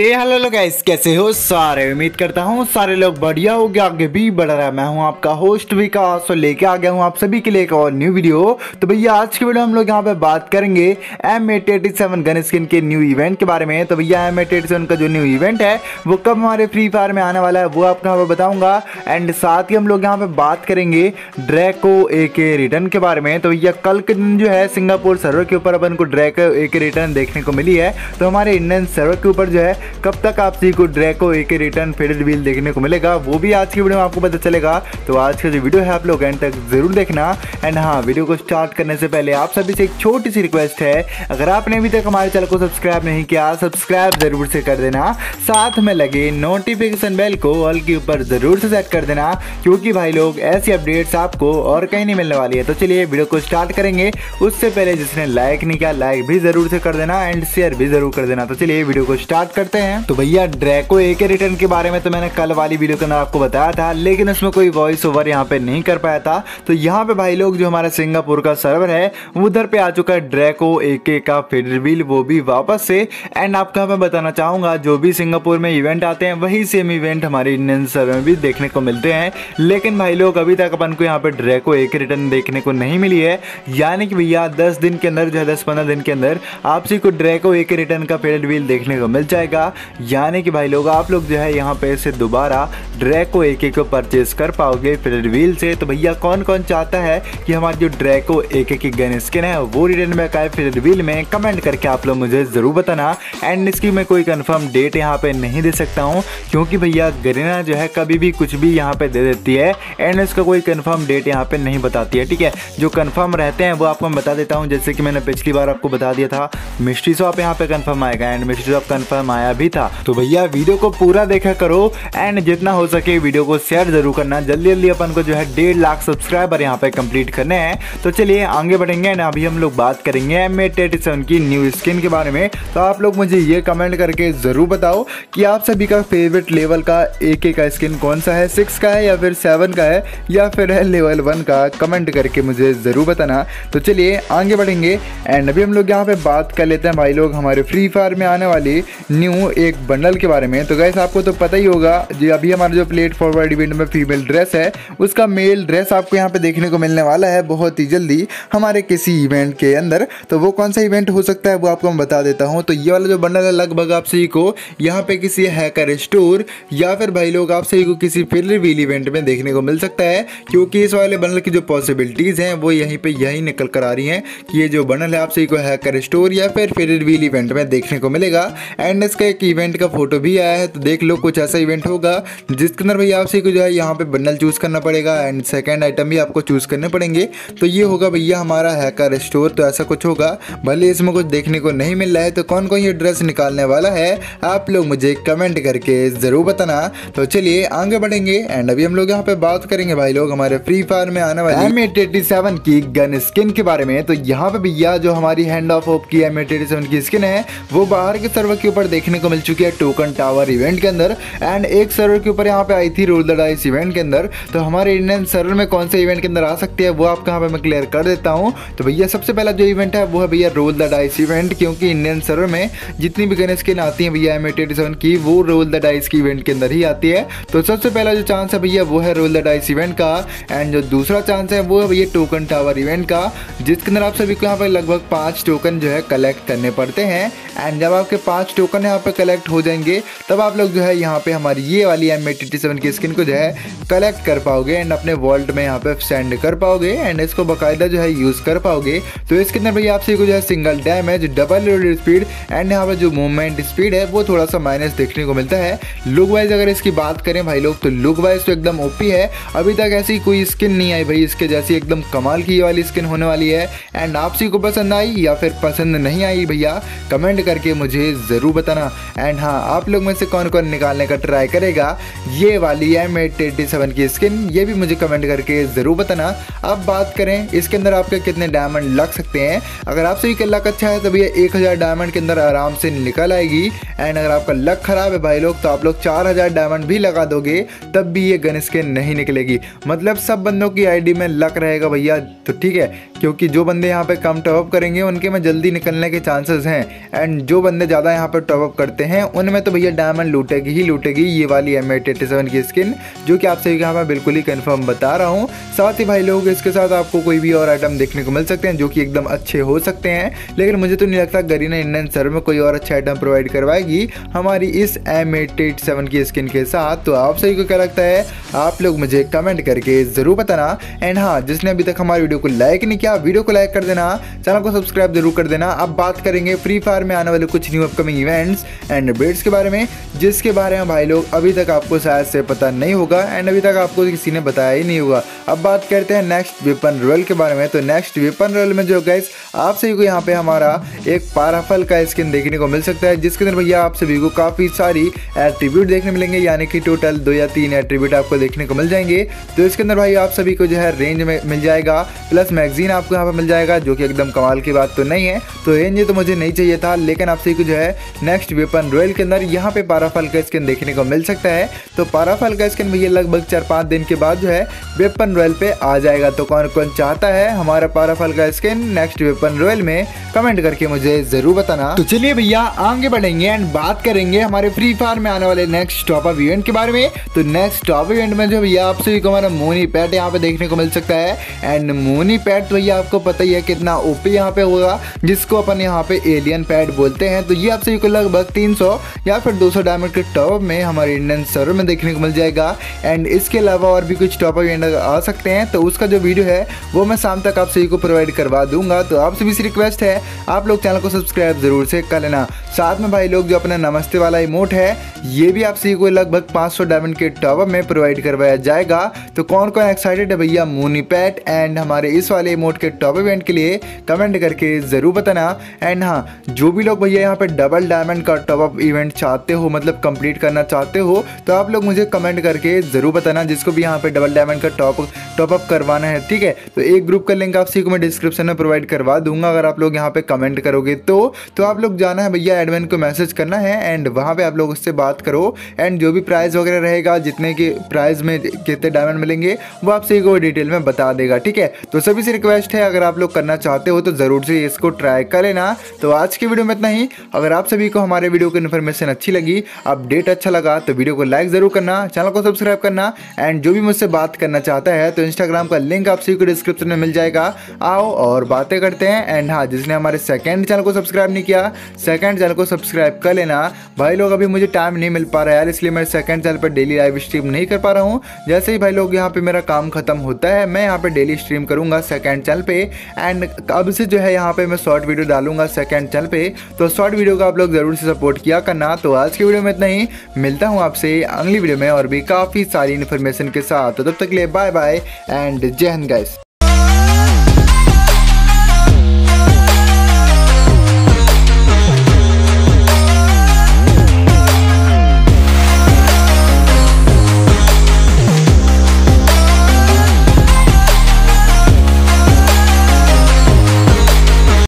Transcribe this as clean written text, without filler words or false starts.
Hello लोग guys, कैसे हो सारे। उम्मीद करता हूँ सारे लोग बढ़िया हो गया, आगे भी बढ़ रहा है। मैं हूँ आपका होस्ट विकास और लेके आ गया हूँ आप सभी के लिए एक और न्यू वीडियो। तो भैया आज की वीडियो हम लोग यहाँ पे बात करेंगे M887 गन स्किन के न्यू इवेंट के बारे में। तो भैया M887 का जो न्यू इवेंट है वो कब हमारे फ्री फायर में आने वाला है वो आपको यहाँ पे बताऊंगा। एंड साथ ही हम लोग यहाँ पे बात करेंगे ड्रैको AK रिटर्न के बारे में। तो भैया कल के दिन जो है सिंगापुर सर्वर के ऊपर अपन को ड्रैको AK रिटर्न देखने को मिली है। तो हमारे इंडियन सर्वर के ऊपर जो है कब तक आप सभी को Draco AK return faded wheel देखने को मिलेगा वो भी आज की वीडियो में आपको पता चलेगा। तो आज का जो वीडियो है आप लोग एंड तक जरूर देखना। एंड हाँ, वीडियो को स्टार्ट करने से पहले आप सभी से एक छोटी सी रिक्वेस्ट है, अगर आपने अभी तक हमारे चैनल को सब्सक्राइब नहीं किया सब्सक्राइब जरूर से कर देना, साथ में लगे नोटिफिकेशन बेल को ऑल के ऊपर जरूर से सेट कर देना, क्योंकि भाई लोग ऐसी अपडेट्स आपको और कहीं नहीं मिलने वाली है। तो चलिए वीडियो को स्टार्ट करेंगे। उससे पहले जिसने लाइक नहीं किया लाइक भी जरूर से कर देना एंड शेयर भी जरूर कर देना। तो चलिए वीडियो को स्टार्ट करते हैं। तो भैया ड्रैको AK रिटर्न के बारे में तो मैंने कल वाली वीडियो के अंदर आपको बताया था, लेकिन उसमें कोई वॉइस ओवर यहाँ पे नहीं कर पाया था। तो यहाँ पे भाई लोग जो हमारा सिंगापुर का सर्वर है उधर पे आ चुका है ड्रैको AK का फेडेड व्हील, वो भी वापस से। एंड आपको मैं बताना चाहूंगा जो भी सिंगापुर में इवेंट आते हैं वही सेम इवेंट हमारे इंडियन सर्वर में भी देखने को मिलते हैं। लेकिन भाई लोग अभी तक अपन को यहाँ पे ड्रैको AK रिटर्न देखने को नहीं मिली है, यानी कि भैया 10 दिन के अंदर जो है 10-15 दिन के अंदर आपसी को ड्रैको AK रिटर्न का फेडेड व्हील देखने को मिल जाएगा। यानी कि भाई लोग आप लोग जो है यहाँ पे से दोबारा ड्रैको AK को परचेज कर पाओगे फेडेड व्हील से। तो भैया कौन कौन चाहता है कि हमारी जो ड्रैको AK की गन स्किन है वो रिटर्न बैक आए फेडेड व्हील में, कमेंट करके आप लोग मुझे जरूर बताना। एंड इसकी मैं कोई कंफर्म डेट यहाँ पे नहीं दे सकता हूँ, क्योंकि भैया गरीना जो है कभी भी कुछ भी यहाँ पे दे देती है एंड इसका कोई कंफर्म डेट यहाँ पे नहीं बताती है। ठीक है, जो कंफर्म रहते हैं वो आपको मैं बता देता हूँ। जैसे कि मैंने पिछली बार आपको बता दिया था मिस्ट्री शॉप यहाँ पे कंफर्म आएगा एंड मिस्ट्री शॉप कंफर्म आया भी था। तो भैया वीडियो को पूरा देखा करो एंड जितना हो सके वीडियो को शेयर जरूर करना। जल्दी जल्दी अपन को जो है 1.5 लाख सब्सक्राइबर यहाँ पे कंप्लीट करने हैं। तो चलिए आगे बढ़ेंगे एंड अभी हम लोग बात करेंगे M887 की न्यू स्किन के बारे में। तो आप लोग मुझे ये कमेंट करके जरूर बताओ कि आप सभी का फेवरेट लेवल का AK का स्किन कौन सा है, 6 का है या फिर 7 का है या फिर है लेवल 1 का, कमेंट करके मुझे जरूर बताना। तो चलिए आगे बढ़ेंगे एंड अभी हम लोग यहाँ पे बात कर लेते हैं भाई लोग हमारे फ्री फायर में आने वाली न्यू एक बंडल के बारे में। तो गाइस आपको तो पता ही होगा जी, अभी हमारा जो प्लेट फॉरवर्ड इवेंट में फीमेल ड्रेस है उसका मेल ड्रेस आपको यहाँ पे देखने को मिलने वाला है बहुत ही जल्दी हमारे किसी इवेंट के अंदर। तो वो कौन सा इवेंट हो सकता है वो आपको मैं बता देता हूँ। तो ये वाला जो बंडल है लगभग आप सही को यहाँ पे किसी हैकर स्टोर या फिर भाई लोग आप सही को किसी फेडेड व्हील इवेंट में देखने को मिल सकता है, क्योंकि इस वाले बंडल की जो पॉसिबिलिटीज हैं वो यहीं पे यही निकल कर आ रही हैं कि ये जो बंडल है आप सही को हैकर स्टोर या फिर फेडेड व्हील इवेंट में देखने को मिलेगा। एंड इसका एक इवेंट का फोटो भी आया है, तो देख लो कुछ ऐसा इवेंट होगा जिसके अंदर भैया आपसे को जो है यहाँ पे बंडल चूज करना पड़ेगा एंड सेकंड आइटम भी आपको चूज करने पड़ेंगे। तो ये होगा भैया हमारा हैकर स्टोर, तो ऐसा कुछ होगा। भले इसमें कुछ देखने को नहीं मिल रहा है, तो कौन कौन ये ड्रेस निकालने वाला है आप लोग मुझे कमेंट करके जरूर बताना। तो चलिए आगे बढ़ेंगे एंड अभी हम लोग यहाँ पे बात करेंगे भाई लोग हमारे फ्री फायर में आने वाली M887 की गन स्किन के बारे में। तो यहाँ पे भैया जो हमारी हैंड ऑफ होप की M887 की स्किन है वो बाहर के सर्वर के ऊपर देखने को मिल चुकी है टोकन टावर इवेंट के अंदर एंड एक सर्वर के ऊपर यहाँ पे आई थी रोल द डाइस इवेंट के अंदर। तो हमारे इंडियन सर्वर में कौन से इवेंट के अंदर आ सकती है वो आपको यहाँ पे मैं क्लियर कर देता हूँ। तो भैया सबसे पहला जो इवेंट है वो है भैया रोल द डाइस इवेंट, क्योंकि इंडियन सर्वर में जितनी भी गन स्किन आती है भैया M887 की वो रोल द डाइस की इवेंट के अंदर ही आती है। तो सबसे पहला जो चांस है भैया वो है रोल द डाइस इवेंट का एंड जो दूसरा चांस है वो है भैया टोकन टावर इवेंट का, जिसके अंदर आप सभी को यहाँ पे लगभग 5 टोकन जो है कलेक्ट करने पड़ते हैं। एंड जब आपके 5 टोकन यहाँ पे कलेक्ट हो जाएंगे तब आप लोग जो है यहाँ पे हमारी ये वाली M887 की स्किन को जो है कलेक्ट कर पाओगे एंड अपने वॉल्ट में यहाँ पे सेंड कर पाओगे एंड इसको बाकायदा जो है यूज़ कर पाओगे। तो इसके अंदर भैया आपसे को जो है single damage, double load speed and यहाँ पे जो मूवमेंट स्पीड है वो थोड़ा सा माइनस देखने को मिलता है। लुक वाइज अगर इसकी बात करें भाई लोग तो लुक वाइज तो एकदम ओपी है, अभी तक ऐसी कोई स्किन नहीं आई भाई इसके जैसी, एकदम कमाल की ये वाली स्किन होने वाली है। एंड आप सभी को पसंद आई या फिर पसंद नहीं आई भैया कमेंट करके मुझे ज़रूर बताना। एंड हाँ, आप लोग में से कौन कौन निकालने का ट्राई करेगा ये वाली M887 की स्किन ये भी मुझे कमेंट करके ज़रूर बताना। अब बात करें इसके अंदर आपके कितने डायमंड लग सकते हैं। अगर आप सभी का लक अच्छा है तो भैया 1000 डायमंड के अंदर आराम से निकल आएगी एंड अगर आपका लक खराब है भाई लोग तो आप लोग 4000 डायमंड भी लगा दोगे तब भी ये गन स्किन नहीं निकलेगी। मतलब सब बंदों की आईडी में लक रहेगा भैया, तो ठीक है, क्योंकि जो बंदे यहाँ पे कम टॉपअप करेंगे उनके में जल्दी निकलने के चांसेस हैं एंड जो बंदे ज़्यादा यहाँ पर टॉपअप करते हैं उनमें तो भैया डायमंड लूटेगी ही लूटेगी ये वाली M887 की स्किन, जो कि आपसे यहाँ पर बिल्कुल ही कंफर्म बता रहा हूँ। साथ ही भाई लोग इसके साथ आपको कोई भी और आइटम देखने को मिल सकते हैं जो कि एकदम अच्छे हो सकते हैं, लेकिन मुझे तो नहीं लगता गरीना इंडियन सर्वर में कोई और अच्छा आइटम प्रोवाइड करवाएगी हमारी इस M887 की स्किन के साथ। तो आप सभी को क्या लगता है आप लोग मुझे कमेंट करके ज़रूर बताना। एंड हाँ, जिसने अभी तक हमारे वीडियो को लाइक नहीं किया वीडियो को लाइक कर देना, चैनल को सब्सक्राइब जरूर कर देना। अब बात करेंगे फ्री फायर में आने वाले कुछ new upcoming events and updates के बारे में, जिसके बारे में भाई लोग अभी तक आपको शायद से पता नहीं होगा एंड अभी तक आपको किसी ने बताया ही नहीं होगा। अब बात करते हैं नेक्स्ट वेपन रॉयल के बारे में। तो नेक्स्ट वेपन रॉयल में जो गाइस आप सभी को यहाँ पे हमारा एक पाराफल का स्किन देखने को मिल सकता है, जिसके अंदर भैया आप सभी को काफ़ी सारी एट्रीब्यूट देखने मिलेंगे, यानी कि टोटल 2 या 3 एट्रीब्यूट आपको देखने को मिल जाएंगे। तो इसके अंदर भाई आप सभी को जो है रेंज में मिल जाएगा, प्लस मैगजीन आपको यहाँ पर मिल जाएगा, जो कि एकदम कमाल की बात तो नहीं है। तो रेंज तो मुझे नहीं चाहिए था, लेकिन आप सभी को जो है नेक्स्ट वेपन रॉयल के अंदर यहाँ पे पाराफल का स्किन देखने को मिल सकता है। तो पाराफल का स्किन भैया लगभग 4-5 दिन के बाद जो है वेपन रॉयल पे आ जाएगा। तो कौन कौन चाहता है हमारा पाराफल का स्किन नेक्स्ट वेपन रॉयल में, कमेंट करके मुझे जरूर बताना। तो चलिए भैया आगे बढ़ेंगे एंड बात करेंगे हमारे फ्री फायर में आने वाले नेक्स्ट टॉप अप इवेंट के बारे में। तो नेक्स्ट टॉप इवेंट में जो भैया आप सभी को हमारा मोनी पैट यहाँ पे देखने को मिल सकता है। एंड मोनी पैट तो भैया आपको पता ही है कितना ओपी यहाँ पे होगा, जिसको अपन यहाँ पे एलियन पैट बोलते हैं। तो ये आप सभी को लगभग 300 या फिर 200 डायमंड के टॉप में हमारे इंडियन सर्वर में देखने को मिल जाएगा। एंड इसके अलावा और भी कुछ टॉप अप इवेंट आ सकते हैं, तो उसका जो वीडियो है वो मैं शाम तक आप सभी को प्रोवाइड करवा दूंगा। तो आप सभी से रिक्वेस्ट है आप लोग चैनल को सब्सक्राइब जरूर से कर लेना। साथ में भाई लोग जो अपना नमस्ते वाला इमोट है ये भी आप सभी को लगभग 500 डायमंड के टॉप अप में प्रोवाइड करवाया जाएगा। तो कौन कौन एक्साइटेड है भैया मोनी पैट एंड हमारे इस वाले इमोट के टॉप अप इवेंट के लिए, कमेंट करके जरूर बताना। एंड हाँ, जो भी लोग भैया यहाँ पे डबल डायमंड का टॉप अप इवेंट चाहते हो, मतलब कंप्लीट करना चाहते हो, तो आप लोग मुझे कमेंट करके जरूर बताना, जिसको भी यहाँ पे डबल डायमंड का टॉप अप करवाना है। ठीक है, तो एक ग्रुप का लिंक आप सभी को मैं डिस्क्रिप्शन में प्रोवाइड करवा दूंगा। अगर आप लोग यहाँ पे कमेंट करोगे तो आप लोग जाना है भैया एडमिन को मैसेज करना है एंड वहाँ पे आप लोग उससे बात करो। एंड जो भी प्राइस वगैरह रहेगा, जितने के प्राइस में कितने डायमंड मिलेंगे वो आप सभी को डिटेल में बता देगा। ठीक है, तो सभी से रिक्वेस्ट है अगर आप लोग करना चाहते हो तो ज़रूर से इसको ट्राई कर लेना। तो आज की वीडियो में इतना ही। अगर आप सभी को हमारे वीडियो की इन्फॉर्मेशन अच्छी लगी, अपडेट अच्छा लगा, तो वीडियो को लाइक ज़रूर करना, चैनल को सब्सक्राइब करना। एंड जो भी मुझसे बात करना चाहता है तो इंस्टाग्राम का लिंक आप सभी को डिस्क्रिप्शन में मिल जाएगा, आओ और बातें करते हैं। एंड हाँ, जिसने हमारे सेकंड चैनल को सब्सक्राइब नहीं किया, सेकंड चैनल को सब्सक्राइब कर लेना। भाई लोग अभी मुझे टाइम नहीं मिल पा रहा है यार, इसलिए मैं सेकंड चैनल पर डेली लाइव स्ट्रीम नहीं कर पा रहा हूँ। जैसे ही भाई लोग यहाँ पे मेरा काम खत्म होता है मैं यहाँ पे डेली स्ट्रीम करूँगा सेकंड चैनल पे। एंड अब से जो है यहाँ पे मैं शॉर्ट वीडियो डालूंगा सेकंड चैनल पे, तो शॉर्ट वीडियो को आप लोग ज़रूर से सपोर्ट किया करना। तो आज की वीडियो में इतना ही, मिलता हूँ आपसे अगली वीडियो में और भी काफ़ी सारी इन्फॉर्मेशन के साथ। तो तब तक के लिए बाय बाय एंड जय हिंद गाइस।